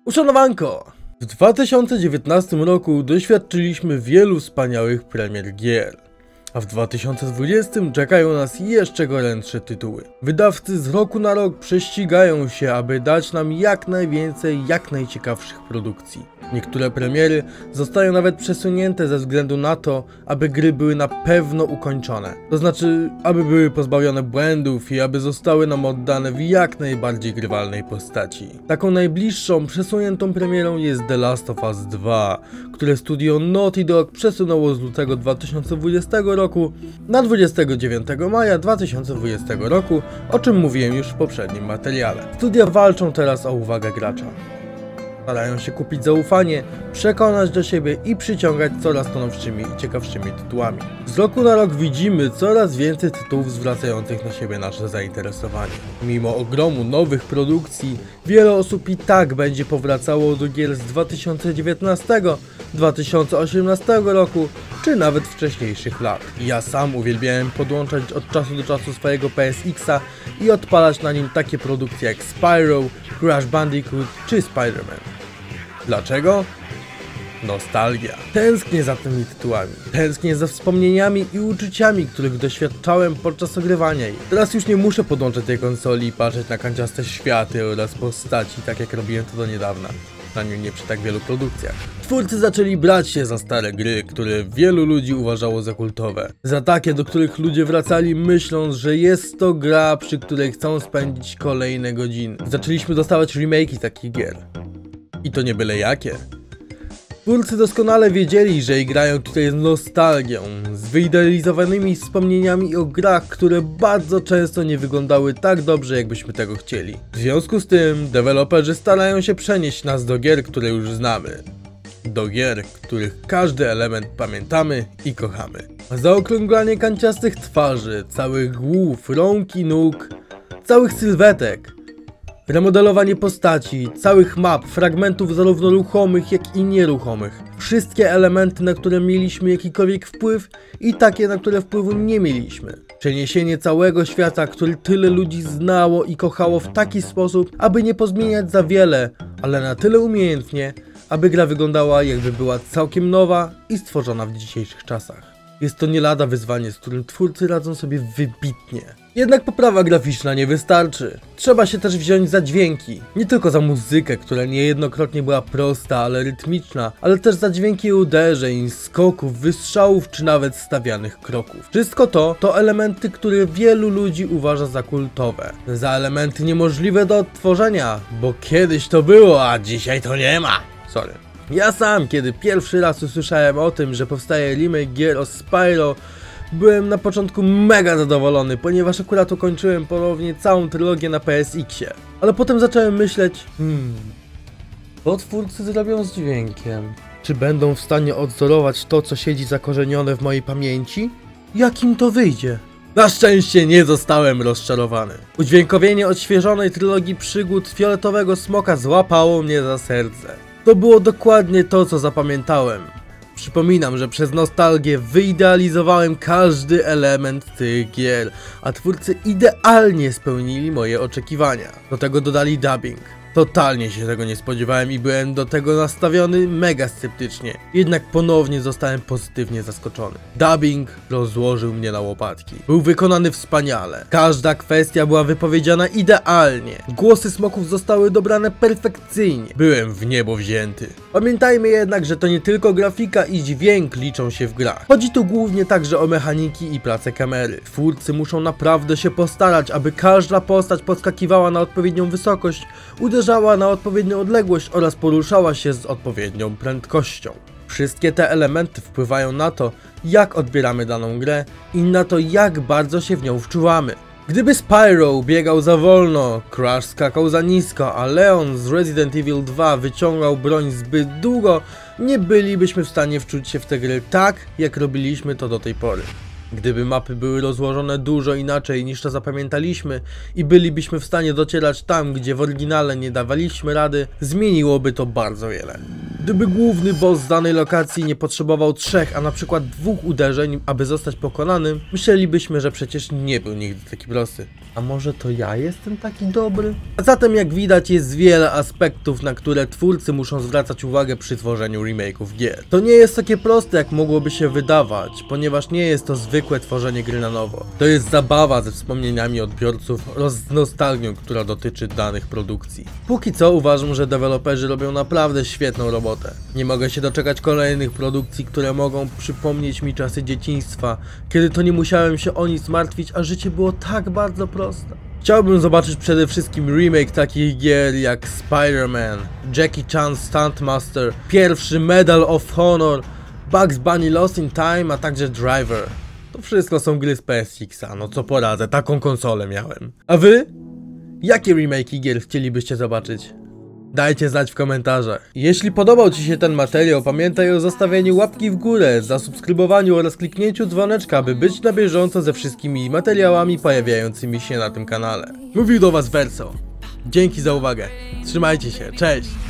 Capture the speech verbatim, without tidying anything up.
Uszanowanko! W dwa tysiące dziewiętnastym roku doświadczyliśmy wielu wspaniałych premier gier, a w dwa tysiące dwudziestym czekają nas jeszcze gorętsze tytuły. Wydawcy z roku na rok prześcigają się, aby dać nam jak najwięcej, jak najciekawszych produkcji. Niektóre premiery zostają nawet przesunięte ze względu na to, aby gry były na pewno ukończone. To znaczy, aby były pozbawione błędów i aby zostały nam oddane w jak najbardziej grywalnej postaci. Taką najbliższą przesuniętą premierą jest The Last of Us dwa, które studio Naughty Dog przesunęło z lutego dwa tysiące dwudziestego roku na dwudziestego dziewiątego maja dwa tysiące dwudziestego roku, o czym mówiłem już w poprzednim materiale. Studia walczą teraz o uwagę gracza. Starają się kupić zaufanie, przekonać do siebie i przyciągać coraz to nowszymi i ciekawszymi tytułami. Z roku na rok widzimy coraz więcej tytułów zwracających na siebie nasze zainteresowanie. Mimo ogromu nowych produkcji, wiele osób i tak będzie powracało do gier z dwa tysiące dziewiętnastego, dwa tysiące osiemnastego roku, czy nawet wcześniejszych lat. Ja sam uwielbiałem podłączać od czasu do czasu swojego P S X a i odpalać na nim takie produkcje jak Spyro, Crash Bandicoot czy Spider-Man. Dlaczego? Nostalgia. Tęsknię za tymi tytułami. Tęsknię za wspomnieniami i uczuciami, których doświadczałem podczas ogrywania jej. Teraz już nie muszę podłączać tej konsoli i patrzeć na kanciaste światy oraz postaci, tak jak robiłem to do niedawna. Przynajmniej nie przy tak wielu produkcjach. Twórcy zaczęli brać się za stare gry, które wielu ludzi uważało za kultowe. Za takie, do których ludzie wracali myśląc, że jest to gra, przy której chcą spędzić kolejne godziny. Zaczęliśmy dostawać remake'i takich gier. I to nie byle jakie. Twórcy doskonale wiedzieli, że grają tutaj z nostalgią, z wyidealizowanymi wspomnieniami o grach, które bardzo często nie wyglądały tak dobrze, jakbyśmy tego chcieli. W związku z tym, deweloperzy starają się przenieść nas do gier, które już znamy. Do gier, których każdy element pamiętamy i kochamy. Zaokrąglanie kanciastych twarzy, całych głów, rąk i nóg, całych sylwetek. Remodelowanie postaci, całych map, fragmentów zarówno ruchomych, jak i nieruchomych. Wszystkie elementy, na które mieliśmy jakikolwiek wpływ i takie, na które wpływu nie mieliśmy. Przeniesienie całego świata, który tyle ludzi znało i kochało w taki sposób, aby nie pozmieniać za wiele, ale na tyle umiejętnie, aby gra wyglądała jakby była całkiem nowa i stworzona w dzisiejszych czasach. Jest to nie lada wyzwanie, z którym twórcy radzą sobie wybitnie. Jednak poprawa graficzna nie wystarczy. Trzeba się też wziąć za dźwięki. Nie tylko za muzykę, która niejednokrotnie była prosta, ale rytmiczna, ale też za dźwięki uderzeń, skoków, wystrzałów czy nawet stawianych kroków. Wszystko to to elementy, które wielu ludzi uważa za kultowe. Za elementy niemożliwe do odtworzenia, bo kiedyś to było, a dzisiaj to nie ma. Sorry. Ja sam, kiedy pierwszy raz usłyszałem o tym, że powstaje remake gier o Spyro, byłem na początku mega zadowolony, ponieważ akurat ukończyłem ponownie całą trylogię na P S X ie. Ale potem zacząłem myśleć, hmm, co twórcy zrobią z dźwiękiem? Czy będą w stanie odzorować to, co siedzi zakorzenione w mojej pamięci? Jak im to wyjdzie? Na szczęście nie zostałem rozczarowany. Udźwiękowienie odświeżonej trylogii przygód Fioletowego Smoka złapało mnie za serce. To było dokładnie to, co zapamiętałem. Przypominam, że przez nostalgię wyidealizowałem każdy element tych gier, a twórcy idealnie spełnili moje oczekiwania. Do tego dodali dubbing. Totalnie się tego nie spodziewałem i byłem do tego nastawiony mega sceptycznie. Jednak ponownie zostałem pozytywnie zaskoczony. Dubbing rozłożył mnie na łopatki. Był wykonany wspaniale. Każda kwestia była wypowiedziana idealnie. Głosy smoków zostały dobrane perfekcyjnie. Byłem w niebo wzięty. Pamiętajmy jednak, że to nie tylko grafika i dźwięk liczą się w grach. Chodzi tu głównie także o mechaniki i pracę kamery. Twórcy muszą naprawdę się postarać, aby każda postać podskakiwała na odpowiednią wysokość, uderzała na odpowiednią odległość oraz poruszała się z odpowiednią prędkością. Wszystkie te elementy wpływają na to, jak odbieramy daną grę i na to, jak bardzo się w nią wczuwamy. Gdyby Spyro biegał za wolno, Crash skakał za nisko, a Leon z Resident Evil dwa wyciągał broń zbyt długo, nie bylibyśmy w stanie wczuć się w te gry tak, jak robiliśmy to do tej pory. Gdyby mapy były rozłożone dużo inaczej niż to zapamiętaliśmy i bylibyśmy w stanie docierać tam, gdzie w oryginale nie dawaliśmy rady, zmieniłoby to bardzo wiele. Gdyby główny boss z danej lokacji nie potrzebował trzech, a na przykład dwóch uderzeń, aby zostać pokonanym, myślelibyśmy, że przecież nie był nigdy taki prosty. A może to ja jestem taki dobry? A zatem jak widać jest wiele aspektów, na które twórcy muszą zwracać uwagę przy tworzeniu remake'ów gier. To nie jest takie proste, jak mogłoby się wydawać, ponieważ nie jest to zwykłe tworzenie gry na nowo. To jest zabawa ze wspomnieniami odbiorców oraz z nostalgią, która dotyczy danych produkcji. Póki co uważam, że deweloperzy robią naprawdę świetną robotę. Nie mogę się doczekać kolejnych produkcji, które mogą przypomnieć mi czasy dzieciństwa, kiedy to nie musiałem się o nic martwić, a życie było tak bardzo proste. Chciałbym zobaczyć przede wszystkim remake takich gier jak Spider-Man, Jackie Chan Stunt Master, pierwszy Medal of Honor, Bugs Bunny Lost in Time, a także Driver. To wszystko są gry z P S X-a, no co poradzę, taką konsolę miałem. A wy? Jakie remake'i gier chcielibyście zobaczyć? Dajcie znać w komentarzach. Jeśli podobał Ci się ten materiał, pamiętaj o zostawieniu łapki w górę, zasubskrybowaniu oraz kliknięciu dzwoneczka, by być na bieżąco ze wszystkimi materiałami pojawiającymi się na tym kanale. Mówił do Was Verso. Dzięki za uwagę. Trzymajcie się. Cześć!